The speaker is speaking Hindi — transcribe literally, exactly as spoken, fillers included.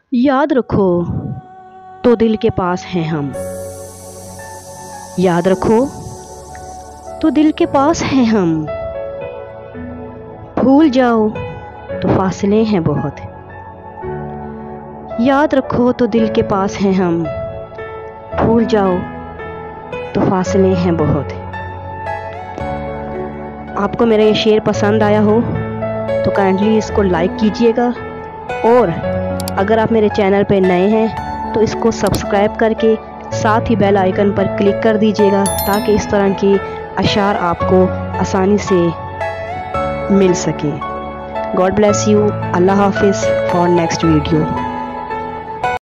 याद रखो तो दिल के पास हैं हम। याद रखो तो दिल के पास हैं हम। भूल जाओ तो फासले हैं बहुत। याद रखो तो दिल के पास हैं हम। भूल जाओ तो फासले हैं बहुत। आपको मेरा ये शेर पसंद आया हो तो काइंडली इसको लाइक कीजिएगा, और अगर आप मेरे चैनल पे नए हैं तो इसको सब्सक्राइब करके साथ ही बेल आइकन पर क्लिक कर दीजिएगा, ताकि इस तरह की अशार आपको आसानी से मिल सके। God bless you. अल्लाह हाफिज़ फॉर नेक्स्ट वीडियो।